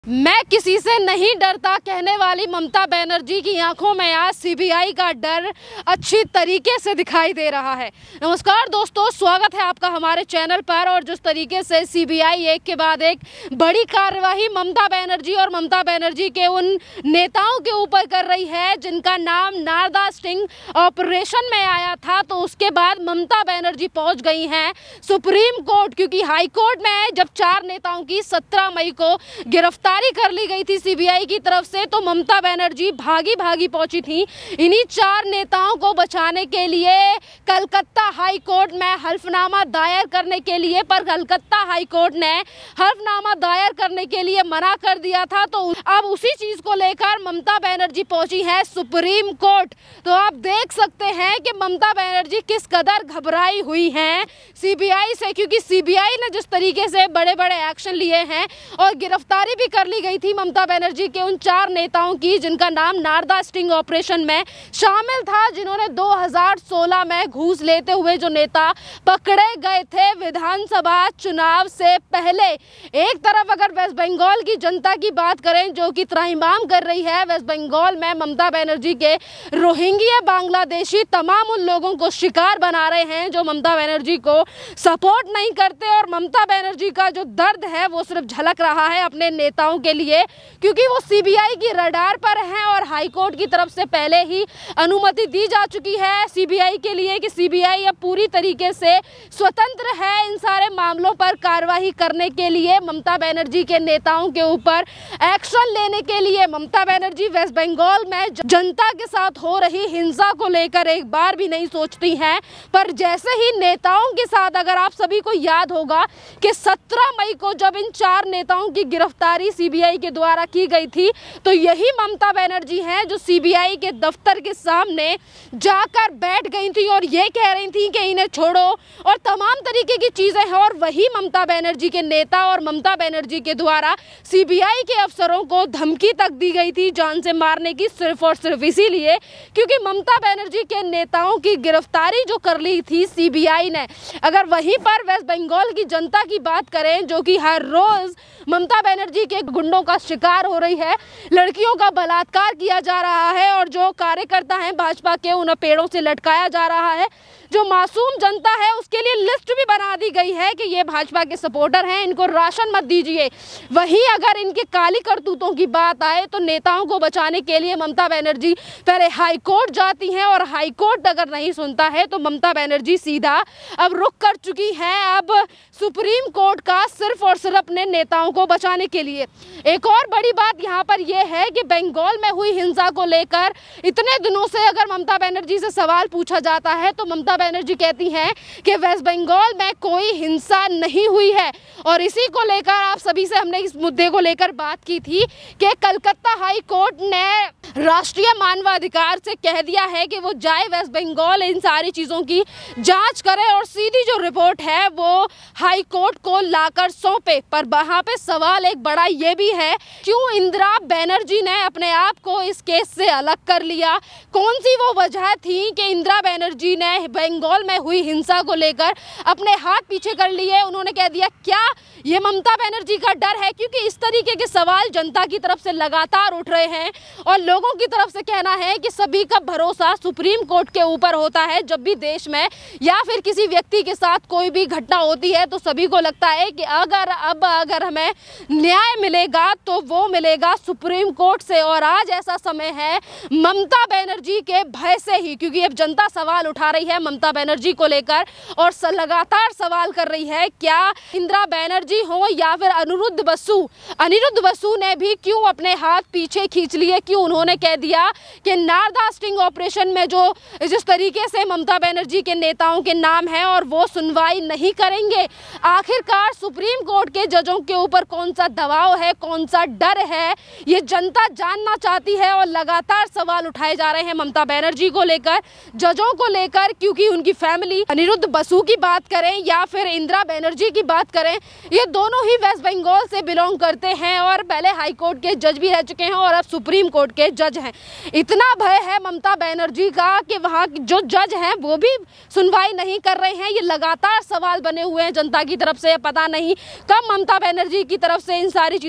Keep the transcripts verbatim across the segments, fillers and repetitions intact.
मैं किसी से नहीं डरता कहने वाली ममता बनर्जी की आंखों में आज सीबीआई का डर अच्छी तरीके से दिखाई दे रहा है। नमस्कार दोस्तों, स्वागत है आपका हमारे चैनल पर। और जिस तरीके से सीबीआई एक के बाद एक बड़ी कार्यवाही ममता बनर्जी और ममता बनर्जी के उन नेताओं के ऊपर कर रही है जिनका नाम नारदा स्टिंग ऑपरेशन में आया था, तो उसके बाद ममता बनर्जी पहुंच गई हैं सुप्रीम कोर्ट, क्योंकि हाई कोर्ट में जब चार नेताओं की सत्रह मई को गिरफ्तार कर ली गई थी सीबीआई की तरफ से, तो ममता बनर्जी भागी भागी पहुंची थी इन्हीं चार नेताओं को बचाने के लिए कलकत्ता हाई कोर्ट में हल्फनामा दायर करने के लिए। पर कलकत्ता हाई कोर्ट ने हल्फनामा दायर करने के लिए मना कर दिया था, तो अब उसी चीज को लेकर ममता बनर्जी पहुंची है सुप्रीम कोर्ट। तो आप देख सकते हैं कि ममता बनर्जी किस कदर घबराई हुई हैं सीबीआई से, क्योंकि सीबीआई ने जिस तरीके से बड़े बड़े एक्शन लिए हैं और गिरफ्तारी भी कर ली गई थी ममता बनर्जी के उन चार नेताओं की जिनका नाम नारदा स्टिंग ऑपरेशन में शामिल था, जिन्होंने दो हज़ार सोलह में घूस लेते हुए जो नेता पकड़े गए थे विधानसभा चुनाव से पहले। एक तरफ अगर वेस्ट बंगाल की जनता की बात करें जो कि त्राहिमाम कर रही है, वेस्ट बंगाल में ममता बनर्जी के रोहिंग्या बांग्लादेशी तमाम उन लोगों को शिकार बना रहे हैं जो ममता बनर्जी को सपोर्ट नहीं करते, और ममता बनर्जी का जो दर्द है वो सिर्फ झलक रहा है अपने नेताओं के लिए, क्योंकि वो सीबीआई की रडार पर हैं और हाई कोर्ट की तरफ से पहले ही अनुमति दी जा चुकी है सीबीआई के लिए कि सीबीआई अब पूरी तरीके से स्वतंत्र है इन सारे मामलों पर कार्रवाई करने के लिए, ममता बनर्जी के नेताओं के ऊपर एक्शन लेने के लिए। ममता बनर्जी वेस्ट बंगाल में जनता के साथ हो रही हिंसा को लेकर एक बार भी नहीं सोचती हैं, पर जैसे ही नेताओं के साथ, अगर आप सभी को याद होगा कि सत्रह मई को जब इन चार नेताओं की गिरफ्तारी सीबीआई के द्वारा की गई थी, तो यही ममता बनर्जी हैं जो सीबीआई के दफ्तर के सामने जाकर बैठ गई थी और ये कह रही थी कि इन्हें छोड़ो और तमाम तरीके की चीजें हैं। और वही ममता बनर्जी के नेता और ममता बनर्जी के द्वारा सीबीआई के अफसरों को धमकी तक दी गई थी जान से मारने की, सिर्फ और सिर्फ इसीलिए क्योंकि ममता बनर्जी के नेताओं की गिरफ्तारी जो कर ली थी सीबीआई ने। अगर वहीं पर वेस्ट बंगाल की जनता की बात करें जो कि हर रोज ममता बनर्जी के गुंडों का शिकार हो रही है, लड़कियों का बलात्कार किया जा रहा है और जो कार्यकर्ता हैं भाजपा के उन्हें पेड़ों से लटकाया जा रहा है, जो मासूम जनता है उसके लिए लिस्ट भी बना दी गई है कि ये भाजपा के सपोर्टर हैं, इनको राशन मत दीजिए। वहीं अगर इनके काली करतूतों की बात आए तो नेताओं को बचाने के लिए ममता बनर्जी पहले हाई कोर्ट जाती हैं और हाई कोर्ट अगर नहीं सुनता है तो ममता बनर्जी सीधा अब रुख कर चुकी हैं अब सुप्रीम कोर्ट का, सिर्फ और सिर्फ अपने नेताओं को बचाने के लिए। एक और बड़ी बात यहाँ पर यह है कि बंगाल में हुई हिंसा को लेकर इतने दिनों से अगर ममता बनर्जी से सवाल पूछा जाता है तो ममता बनर्जी कहती हैं कि वेस्ट बंगाल में कोई हिंसा नहीं हुई है। और इसी को लेकर आप सभी से हमने इस मुद्दे को लेकर बात की थी कि कलकत्ता हाई कोर्ट ने राष्ट्रीय मानवाधिकार से कह दिया है कि वो जाए वेस्ट बंगाल, इन सारी चीज़ों की जांच करे और सीधी जो रिपोर्ट है वो हाई कोर्ट को लाकर सौंपे। पर वहाँ पे सवाल एक बड़ा ये भी है, क्यों इंदिरा बनर्जी ने अपने आप को इस केस से अलग कर लिया? कौन सी वो वजह थी कि इंदिरा बनर्जी ने बंगाल में हुई हिंसा को लेकर अपने हाथ पीछे कर लिए? उन्होंने कह दिया क्या ये ममता बनर्जी का डर है? क्योंकि इस तरीके के सवाल जनता की तरफ से लगातार उठ रहे हैं और लोगों की तरफ से कहना है कि सभी का भरोसा सुप्रीम कोर्ट के ऊपर होता है। जब भी देश में या फिर किसी व्यक्ति के साथ कोई भी घटना होती है तो सभी को लगता है कि अगर अब अगर हमें न्याय मिलेगा तो वो मिलेगा सुप्रीम कोर्ट से। और आज ऐसा समय है ममता बनर्जी के भय से ही, क्योंकि अब जनता सवाल उठा रही है ममता बनर्जी को लेकर और लगातार सवाल कर रही है क्या इंदिरा बनर्जी हो या फिर अनिरुद्ध बसु। अनिरुद्ध बसु ने भी क्यों अपने हाथ पीछे खींच लिए? क्यों उन्होंने कह दिया कि नारदा स्टिंग ऑपरेशन में जो जिस तरीके से ममता बनर्जी के नेताओं के नाम है और वो सुनवाई नहीं करेंगे? आखिरकार सुप्रीम कोर्ट के जजों के ऊपर कौन सा दबाव है, कौन सा डर है, ये जनता जानना चाहती है। और लगातार सवाल उठाए जा रहे हैं ममता बनर्जी को लेकर, जजों को लेकर, क्योंकि उनकी फैमिली, अनिरुद्ध बसु की बात करें या फिर इंदिरा बनर्जी की बात करें, ये दोनों ही वेस्ट बंगाल से बिलोंग करते हैं और पहले हाई कोर्ट के जज भी रह चुके हैं और अब सुप्रीम कोर्ट के जज हैं। इतना भय है ममता बनर्जी का कि वहाँ जो जज हैं वो भी सुनवाई नहीं कर रहे हैं। ये लगातार सवाल बने हुए हैं जनता की तरफ से। पता नहीं कब ममता बनर्जी की तरफ से इन सारी चीज़ों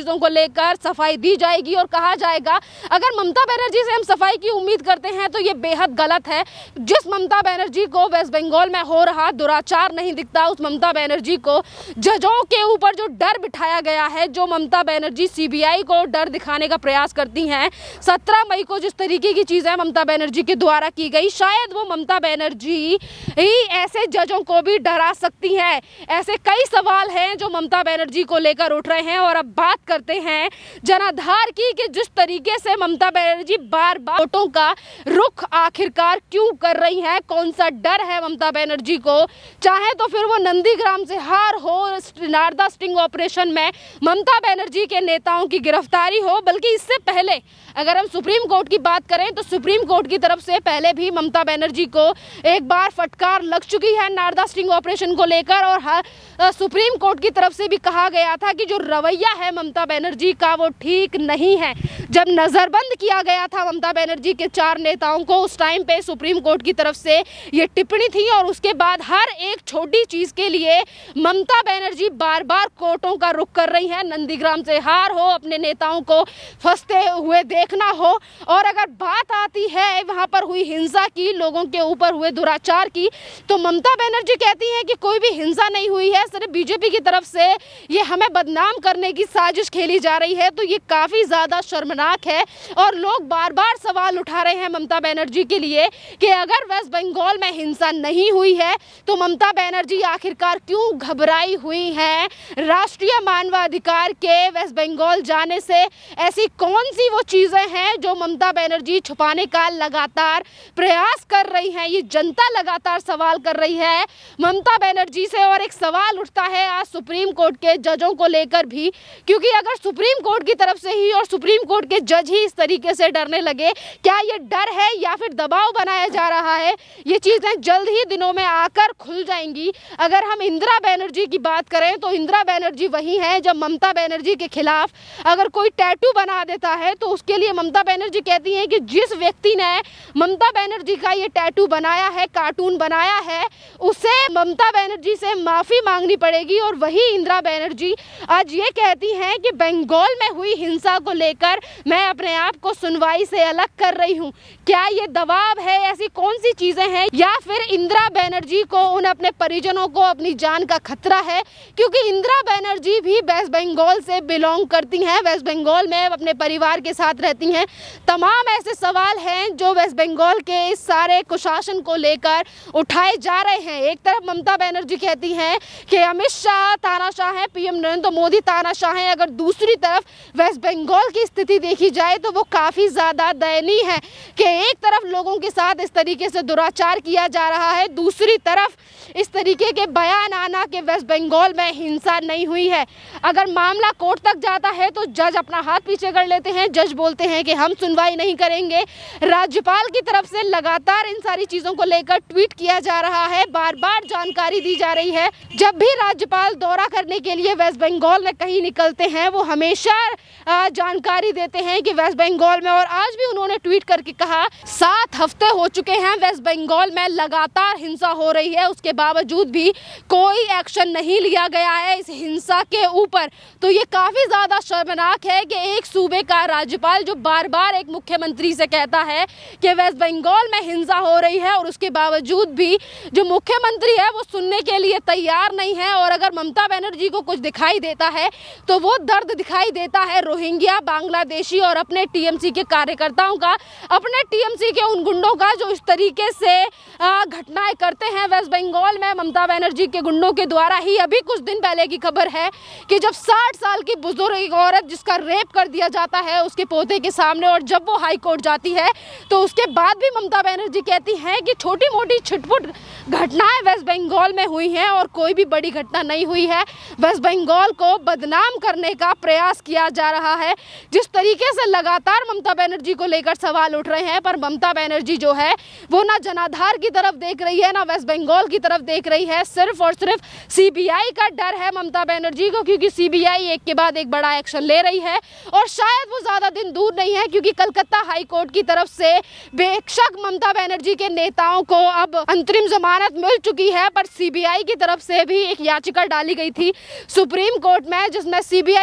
चीज़ों को लेकर सफाई दी जाएगी और कहा जाएगा। अगर ममता बनर्जी से हम सफाई की उम्मीद करते हैं तो ये बेहद गलत है। जिस ममता बनर्जी को वेस्ट बंगाल में हो रहा दुराचार नहीं दिखता, उस ममता बनर्जी को जजों के ऊपर जो डर बिठाया गया है, जो ममता बनर्जी सीबीआई को डर दिखाने का प्रयास करती हैं, सत्रह मई को जिस तरीके की चीज़ें ममता बनर्जी के द्वारा की गई, शायद वो ममता बनर्जी ही ऐसे जजों को भी डरा सकती है। ऐसे कई सवाल हैं जो ममता बनर्जी को लेकर उठ रहे हैं। और अब बात करते हैं जनाधार की कि जिस तरीके से ममता बनर्जी बार बार वोटों का रुख आखिरकार क्यों कर रही है, कौन सा डर है ममता बनर्जी को। चाहे तो फिर वो नंदीग्राम से हार हो, नारदा स्टिंग ऑपरेशन में ममता बनर्जी के नेताओं की गिरफ्तारी हो, बल्कि इससे पहले अगर हम सुप्रीम कोर्ट की बात करें तो सुप्रीम कोर्ट की तरफ से पहले भी ममता बनर्जी को एक बार फटकार लग चुकी है नारदा स्टिंग ऑपरेशन को लेकर। और सुप्रीम कोर्ट की तरफ से भी कहा गया था कि जो रवैया है ममता बनर्जी का वो ठीक नहीं है। जब नज़रबंद किया गया था ममता बनर्जी के चार नेताओं को, उस टाइम पे सुप्रीम कोर्ट की तरफ से ये टिप्पणी थी और उसके बाद हर एक छोटी चीज़ के लिए ममता बनर्जी बार बार कोर्टों का रुख कर रही है। नंदीग्राम से हार हो, अपने नेताओं को फंसते हुए देखना हो, और अगर बात आती है वहाँ पर हुई हिंसा की, लोगों के ऊपर हुए दुराचार की, तो ममता बनर्जी कहती हैं कि कोई भी हिंसा नहीं हुई है, सिर्फ बीजेपी की तरफ से ये हमें बदनाम करने की साजिश खेली जा रही है। तो ये काफ़ी ज़्यादा शर्मनाक है और लोग बार बार सवाल उठा रहे हैं ममता बनर्जी के लिए कि अगर वेस्ट बंगाल में हिंसा नहीं हुई है तो ममता बनर्जी आखिरकार क्यों घबराई हुई हैं। राष्ट्रीय मानवाधिकार के वेस्ट बंगाल जाने से ऐसी कौन सी वो चीज़ें हैं जो ममता बनर्जी छुपाने का लगातार प्रयास कर रही हैं, ये जनता लगातार सवाल कर रही है ममता बनर्जी से। और एक सवाल उठता है आज सुप्रीम कोर्ट के जजों को लेकर भी, क्योंकि अगर सुप्रीम कोर्ट की तरफ से ही और सुप्रीम कोर्ट के जज ही इस तरीके से डरने लगे, क्या ये डर है या फिर दबाव बनाया जा रहा है, ये चीज़ें जल्द ही दिनों में आकर खुल जाएंगी। अगर हम इंदिरा बनर्जी की बात करें तो इंदिरा बनर्जी वही है जब ममता बनर्जी के खिलाफ अगर कोई टैटू बना देता है तो उसके लिए ममता बनर्जी कहती हैं कि जिस व्यक्ति ने ममता बनर्जी का ये टैटू बनाया है, कार्टून बनाया है, उसे ममता बनर्जी से माफ़ी मांगनी पड़ेगी। और वही इंदिरा बनर्जी आज ये कहती हैं कि बंगाल में हुई हिंसा को लेकर मैं अपने आप को सुनवाई से अलग कर रही हूँ। क्या ये दबाव है, ऐसी कौन सी चीज़ें हैं, या फिर इंदिरा बनर्जी को उन अपने परिजनों को अपनी जान का खतरा है, क्योंकि इंदिरा बनर्जी भी वेस्ट बंगाल से बिलोंग करती हैं, वेस्ट बंगाल में अपने परिवार के साथ रहती हैं। तमाम ऐसे सवाल हैं जो वेस्ट बंगाल के इस सारे कुशासन को लेकर उठाए जा रहे हैं। एक तरफ ममता बनर्जी कहती हैं कि अमित शाह तानाशाह है, पीएम नरेंद्र मोदी तानाशाह है, अगर दूसरी तरफ वेस्ट बंगाल की स्थिति देखी जाए तो वो काफ़ी ज़्यादा दयनीय है कि एक तरफ लोगों के साथ इस तरीके से दुराचार किया जा रहा है, दूसरी तरफ इस तरीके के बयान आना कि वेस्ट बंगाल में हिंसा नहीं हुई है। अगर मामला कोर्ट तक जाता है तो जज अपना हाथ पीछे कर लेते हैं, जज बोलते हैं कि हम सुनवाई नहीं करेंगे। राज्यपाल की तरफ से लगातार इन सारी चीज़ों को लेकर ट्वीट किया जा रहा है, बार बार जानकारी दी जा रही है। जब भी राज्यपाल दौरा करने के लिए वेस्ट बंगाल में कहीं निकलते हैं वो हमेशा जानकारी देते हैं कि वेस्ट बंगाल में, और आज भी उन्होंने ट्वीट करके कहा सात हफ्ते हो चुके हैं वेस्ट बंगाल में लगातार हिंसा हो रही है, उसके बावजूद भी कोई एक्शन नहीं लिया गया है इस हिंसा के ऊपर। तो ये काफ़ी ज़्यादा शर्मनाक है कि एक सूबे का राज्यपाल जो बार बार एक मुख्यमंत्री से कहता है कि वेस्ट बंगाल में हिंसा हो रही है और उसके बावजूद भी जो मुख्यमंत्री है वो सुनने के लिए तैयार नहीं है। और अगर ममता बनर्जी को कुछ दिखाई देता है तो वो दर्द दिखाई देता है रोहिंग्या, बांग्लादेशी और अपने टीएमसी के कार्यकर्ताओं का, अपने टीएमसी के उन गुंडों का जो इस तरीके से घटनाएं करते हैं वेस्ट बंगाल में ममता बनर्जी के गुंडों के द्वारा ही। अभी कुछ दिन पहले की खबर है कि जब साठ साल की बुजुर्ग एक औरत जिसका रेप कर दिया जाता है उसके पोते के सामने, और जब वो हाई कोर्ट जाती है तो उसके बाद भी ममता बनर्जी कहती हैं कि छोटी मोटी छिटपुट घटनाएं वेस्ट बंगाल में हुई हैं और कोई भी बड़ी घटना नहीं हुई है। वेस्ट बंगाल को बदनाम करने का प्रयास किया जा रहा है। जिस तरीके से लगातार ममता बनर्जी को लेकर सवाल उठ रहे हैं, पर ममता बनर्जी जो है वो ना जनाधार की तरफ देख रही है ना वेस्ट बंगाल की तरफ देख रही है। सिर्फ और सिर्फ सीबीआई का डर है ममता बनर्जी को, क्योंकि सीबीआई एक के बाद एक बड़ा एक्शन ले रही है और शायद वो ज़्यादा दिन दूर नहीं है, क्योंकि कलकत्ता हाई कोर्ट की तरफ से बेशक ममता बनर्जी के नेताओं को अब अंतरिम जमानत मिल चुकी है, पर सीबीआई की तरफ से भी एक याचिका डाली गई थी सुप्रीम कोर्ट में जिसमें सीबीआई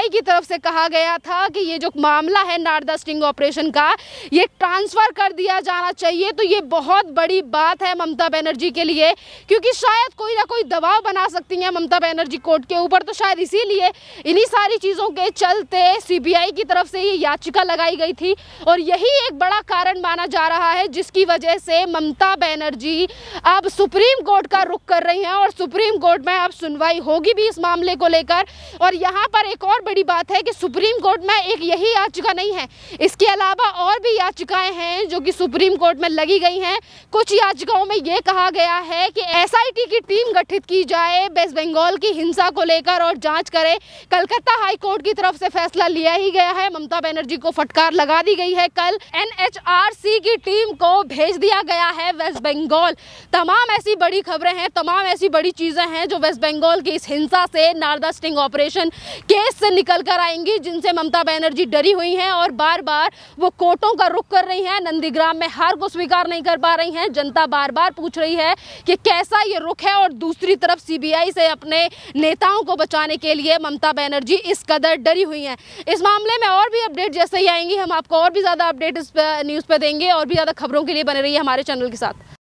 सीबीआई की तरफ से कहा गया था कि ये जो मामला है नारदा स्टिंग ऑपरेशन का, ये ट्रांसफ़र कर दिया जाना चाहिए। तो ये बहुत बड़ी बात है ममता बनर्जी के लिए, क्योंकि शायद कोई ना कोई दबाव बना सकती हैं ममता बनर्जी कोर्ट के ऊपर। तो शायद इसीलिए इन्हीं सारी चीज़ों के चलते सीबीआई की तरफ से ये याचिका लगाई गई थी, और यही एक बड़ा कारण माना जा रहा है जिसकी वजह से ममता बनर्जी अब सुप्रीम कोर्ट का रुख कर रही हैं, और सुप्रीम कोर्ट में अब सुनवाई होगी भी इस मामले को लेकर। और यहाँ पर एक और बड़ी बात है कि सुप्रीम कोर्ट में एक यही याचिका नहीं है, इसके अलावा और भी याचिकाएं हैं जो कि सुप्रीम कोर्ट में लगी गई हैं। कुछ याचिकाओं में ये कहा गया है कि एसआईटी की टीम गठित की जाए वेस्ट बंगाल की हिंसा को लेकर और जांच करे। कलकत्ता हाई कोर्ट की तरफ से फैसला लिया ही गया है, ममता बनर्जी को फटकार लगा दी गई है। कल एनएचआरसी की टीम को भेज दिया गया है वेस्ट बंगाल। तमाम ऐसी बड़ी खबरें हैं, तमाम ऐसी बड़ी चीजें हैं जो वेस्ट बंगाल की इस हिंसा से, नारदा स्टिंग ऑपरेशन केस से निकल कर आएंगी, जिनसे ममता बनर्जी डरी हुई हैं और बार बार वो कोर्टों का रुख कर रही हैं। नंदीग्राम में हार को स्वीकार नहीं कर पा रही हैं। जनता बार बार पूछ रही है कि कैसा ये रुख है, और दूसरी तरफ सीबीआई से अपने नेताओं को बचाने के लिए ममता बनर्जी इस कदर डरी हुई हैं। इस मामले में और भी अपडेट जैसे ही आएंगी हम आपको और भी ज़्यादा अपडेट इस न्यूज़ पे देंगे, और भी ज़्यादा खबरों के लिए बने रहिए हमारे चैनल के साथ।